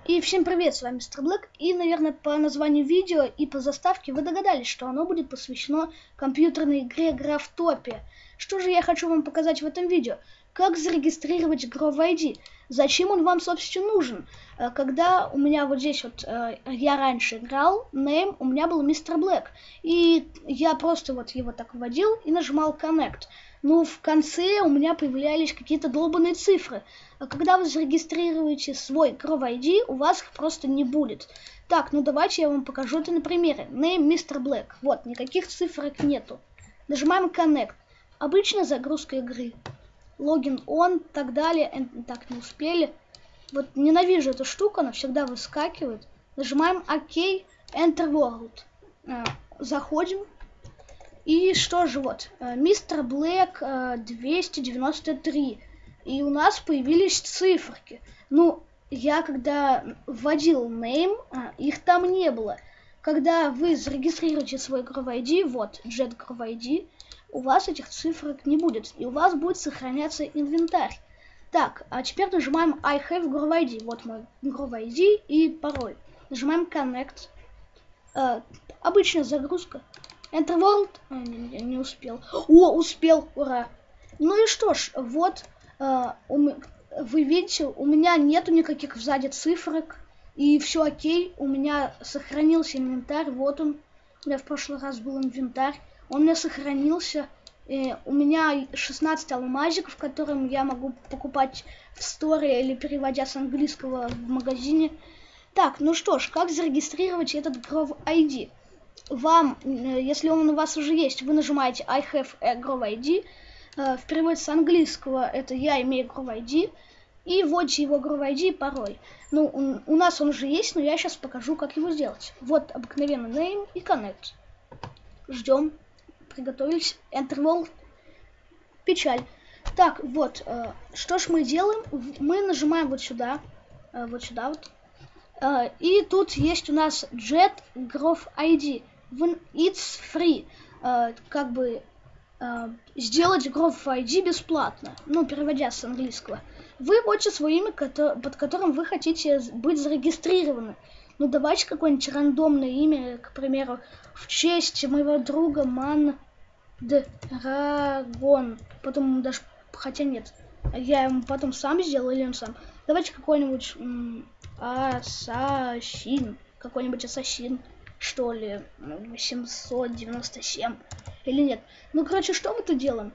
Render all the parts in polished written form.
И всем привет, с вами Мистер Блэк. И, наверное, по названию видео и по заставке вы догадались, что оно будет посвящено компьютерной игре Графтопия. Что же я хочу вам показать в этом видео? Как зарегистрировать Grove ID? Зачем он вам, собственно, нужен? Когда у меня вот здесь вот, я раньше играл, name у меня был Мистер Блэк. И я просто вот его так вводил и нажимал Connect. Ну, в конце у меня появлялись какие-то долбаные цифры. А когда вы зарегистрируете свой Grove ID, у вас их просто не будет. Так, ну давайте я вам покажу это на примере. Name Mr. Black. Вот, никаких цифрок нету. Нажимаем Connect. Обычная загрузка игры. Логин on, так далее. Так, не успели. Вот ненавижу эту штуку, она всегда выскакивает. Нажимаем ОК, Enter World. Заходим. И что же, вот, Мистер Блэк 293. И у нас появились циферки. Ну, я когда вводил name, их там не было. Когда вы зарегистрируете свой Grove ID, вот, Jet Grove ID, у вас этих цифрок не будет. И у вас будет сохраняться инвентарь. Так, а теперь нажимаем I have Grove ID. Вот мой Grove ID и пароль. Нажимаем Connect. Обычная загрузка. Enter World. Не успел. О, успел, ура. Ну и что ж, вот, вы видите, у меня нету никаких сзади цифрок. И все окей, у меня сохранился инвентарь. Вот он, у меня в прошлый раз был инвентарь. Он у меня сохранился. У меня 16 алмазиков, которым я могу покупать в сторе или переводя с английского в магазине. Так, ну что ж, как зарегистрировать этот Grove ID? Вам, если он у вас уже есть, вы нажимаете I have a Grove ID. В переводе с английского это я имею Grove ID. И вводите его Grove ID и пароль. Ну, у нас он уже есть, но я сейчас покажу, как его сделать. Вот обыкновенный name и connect. Ждем. Приготовились. Enter World. Печаль. Так, вот. Что ж мы делаем? Мы нажимаем вот сюда. Вот сюда вот. И тут есть у нас Jet Grove ID. It's free. Как бы сделать Grove ID бесплатно. Ну, переводя с английского. Вы вводите свое имя, под которым вы хотите быть зарегистрированы. Ну, давайте какое-нибудь рандомное имя, к примеру, в честь моего друга Мандрагон. Потом даже, хотя нет, я ему потом сам сделал или он сам. Давайте какой-нибудь Ассасин. Какой-нибудь Ассасин, что ли, 897 или нет. Ну, короче, что мы тут делаем?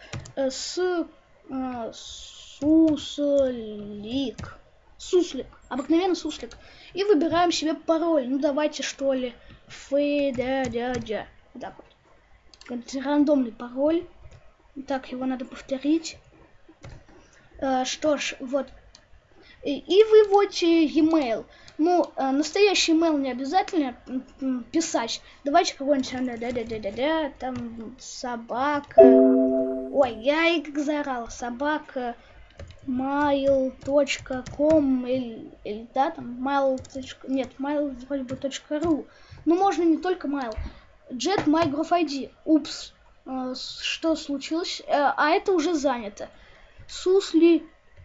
Суслик. Обыкновенный суслик. И выбираем себе пароль. Ну, давайте, что ли, Фэдядядя. Вот так вот. Рандомный пароль. Так, его надо повторить. Что ж, вот. И вы вводите e-mail. Ну, настоящий email не обязательно писать. Давайте какой-нибудь там собака. Ой, я и как заорала. Собака mail.com или да, там mail. Нет, mail вроде бы .ru. Но можно не только mail. Jet my Grove ID. Упс. Что случилось? А это уже занято. Сусликс.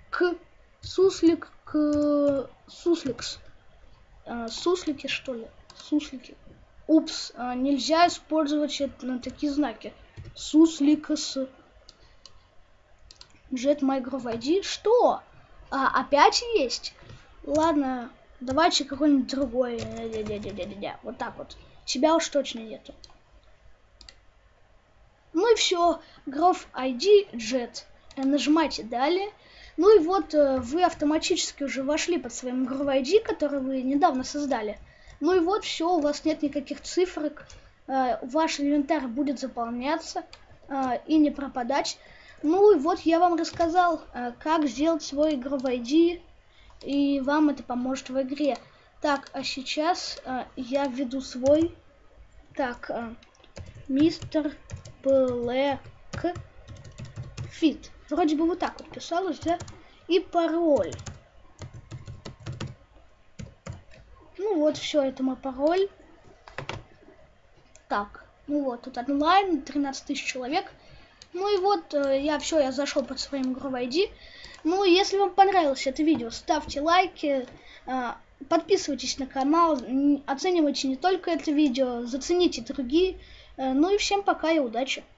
Суслики, что ли? Суслики. Упс, нельзя использовать такие знаки. Сусликс. Jet my Grove ID. Что? Опять есть? Ладно, давайте какой-нибудь другой. Вот так вот. Тебя уж точно нету. Ну и все. Grove ID Jet. Нажимайте далее. Ну и вот вы автоматически уже вошли под своим Grove ID, который вы недавно создали. Ну и вот все, у вас нет никаких цифрок. Ваш инвентарь будет заполняться и не пропадать. Ну и вот я вам рассказал, как сделать свой Grove ID, и вам это поможет в игре. Так, а сейчас я введу свой. Так, Мистер Блэк Фит. Вроде бы вот так вот писалось, да? И пароль. Ну вот, все, это мой пароль. Так, ну вот, тут онлайн, 13 тысяч человек. Ну и вот, я зашел под своим Grove ID. Ну, если вам понравилось это видео, ставьте лайки. Подписывайтесь на канал, оценивайте не только это видео, зацените другие. Ну и всем пока и удачи!